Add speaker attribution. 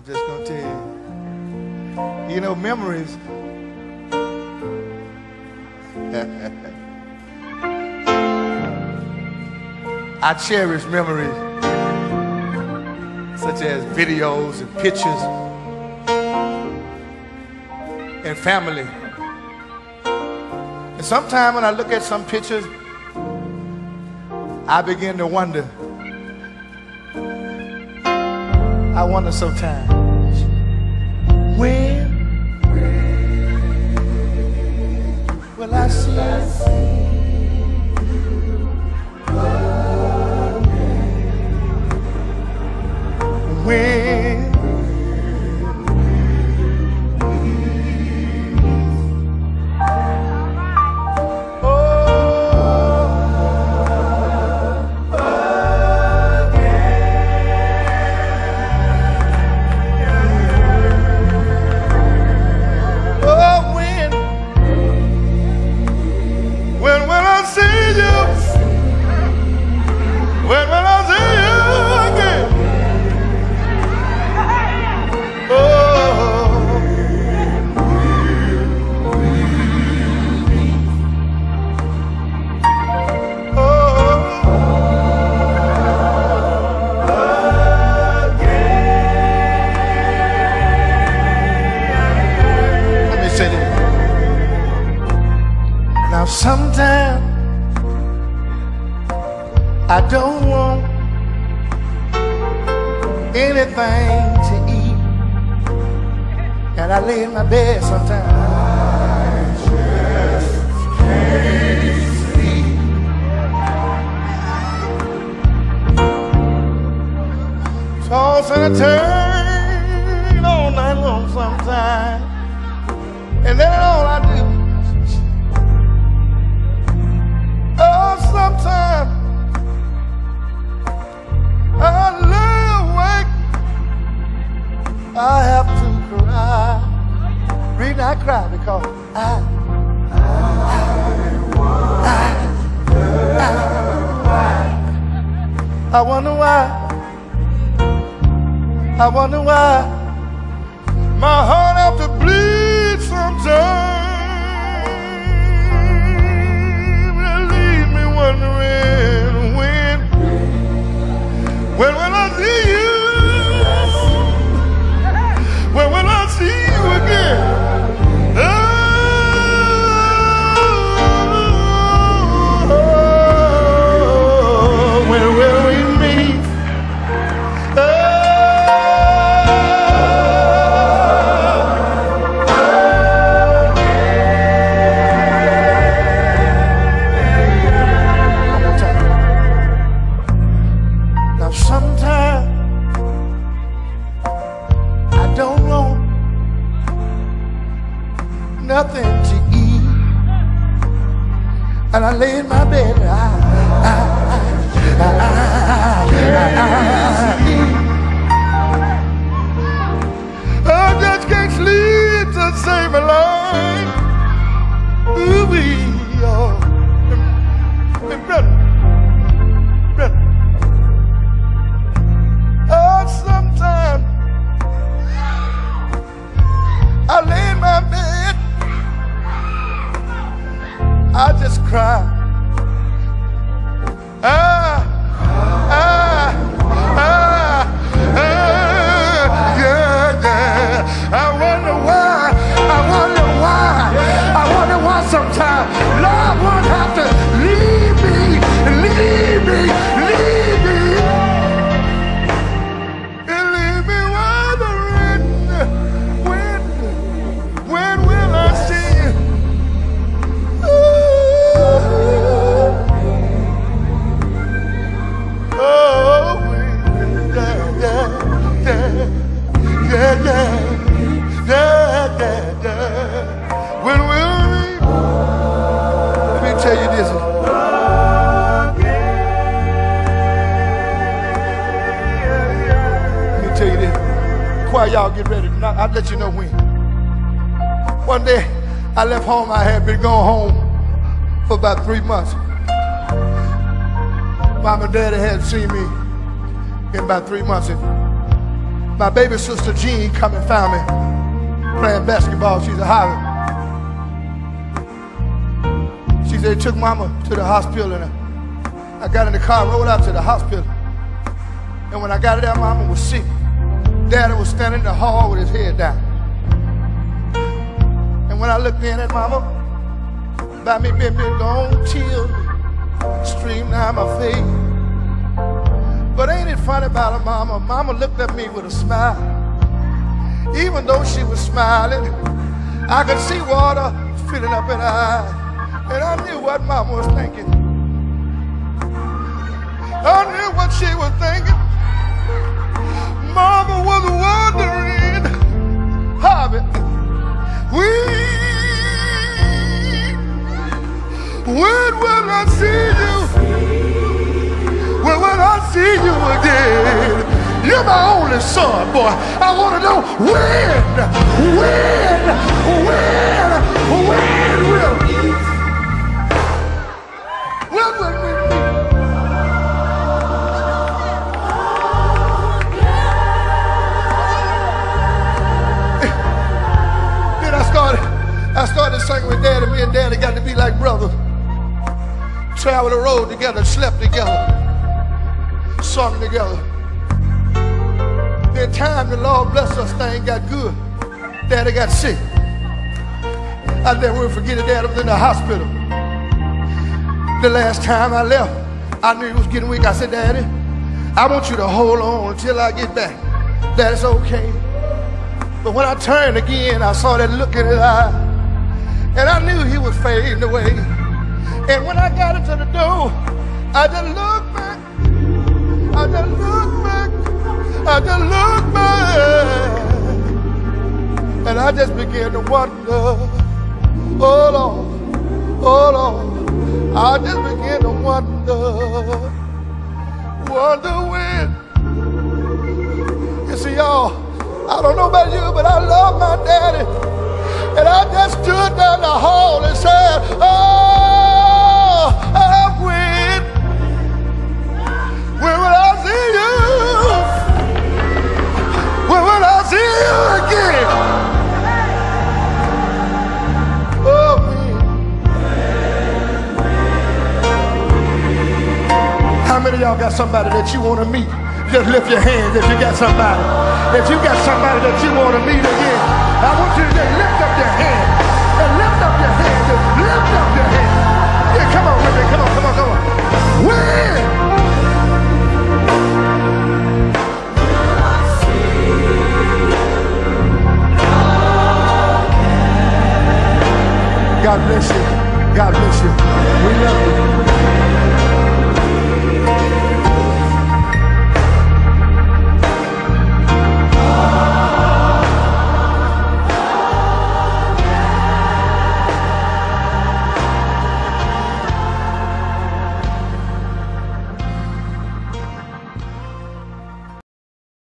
Speaker 1: I'm just gonna tell you. You know, memories. I cherish memories such as videos and pictures and family. And sometimes when I look at some pictures, I begin to wonder. I wonder sometimes, when will I see when sometimes I don't want anything to eat, and I lay in my bed sometimes. I just can't sleep. Toss and turn all night long sometimes, and then all I do. Sometimes I lay awake, I have to cry. Reason I cry because I wonder why. I wonder why my heart have to bleed sometimes. Wondering when will I see you? When will I see you again? Oh, when will we meet? Sometimes I don't want nothing to eat, and I lay in my bed. I just can't sleep to save my life. Ooh, we are. Sometimes I lay in my bed, I just cry. Yeah. I wonder why sometimes love would have to leave me. When will I see you? When will we? Let me tell you this. While y'all get ready, I'll let you know when. One day, I left home. I had been going home for about 3 months. Mom and Daddy hadn't seen me in about 3 months. And My baby sister Jean come and found me playing basketball. She's a Harvard. She said, took mama to the hospital, and I got in the car, rolled out to the hospital. And when I got there, mama was sick. Daddy was standing in the hall with his head down. And when I looked in at mama, by me being gone, tears streamed down my face. But ain't it funny about her mama? Mama looked at me with a smile. Even though she was smiling, I could see water filling up in her eyes. And I knew what mama was thinking. I knew what she was thinking. Mama was wondering, Harvey, when will I see you? When will I see you again? You're my only son, boy. I want to know when will we meet? Then I started singing with Daddy. Me and Daddy got to be like brothers. Traveled the road together, slept together, sung together. Then time the Lord bless us, things got good. Daddy got sick. I never will forget it. Daddy was in the hospital. The last time I left, I knew he was getting weak. I said, Daddy, I want you to hold on until I get back. Daddy's okay. But when I turned again, I saw that look in his eye, and I knew he was fading away. And when I got into the door, I just looked back. I just looked back. I just looked back. And I just began to wonder, oh Lord, oh Lord. I just began to wonder when. You see, y'all, I don't know about you, but I love my daddy. And I just stood down the hall and said, oh, when will I see you? When will I see you again? Oh, man. How many of y'all got somebody that you want to meet? Just lift your hands if you got somebody. If you got somebody that you want to meet again, I want you to just lift up your hand. And lift up your hand. Just lift up your hand. Yeah, come on, Ricky. Come on, come on, come on. When? God bless you. God bless you. We love you.